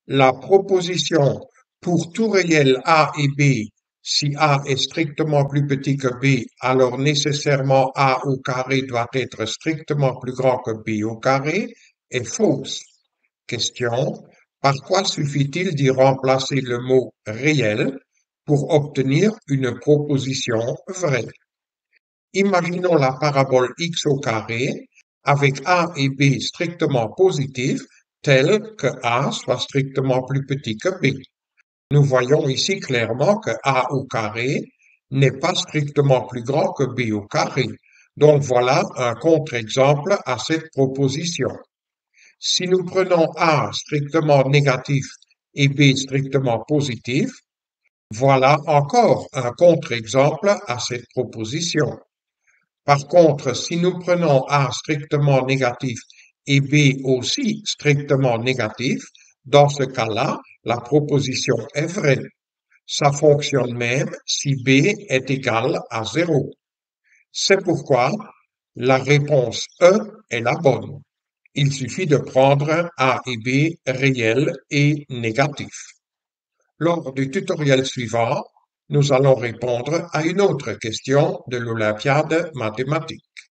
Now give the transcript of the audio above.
La proposition pour tout réel A et B, si A est strictement plus petit que B, alors nécessairement A au carré doit être strictement plus grand que B au carré est fausse. Question. Par quoi suffit-il d'y remplacer le mot réel pour obtenir une proposition vraie? Imaginons la parabole x au carré avec a et b strictement positifs, telle que a soit strictement plus petit que b. Nous voyons ici clairement que a au carré n'est pas strictement plus grand que b au carré. Donc voilà un contre-exemple à cette proposition. Si nous prenons a strictement négatif et b strictement positif, voilà encore un contre-exemple à cette proposition. Par contre, si nous prenons A strictement négatif et B aussi strictement négatif, dans ce cas-là, la proposition est vraie. Ça fonctionne même si B est égal à 0. C'est pourquoi la réponse E est la bonne. Il suffit de prendre A et B réels et négatifs. Lors du tutoriel suivant, nous allons répondre à une autre question de l'Olympiade mathématique.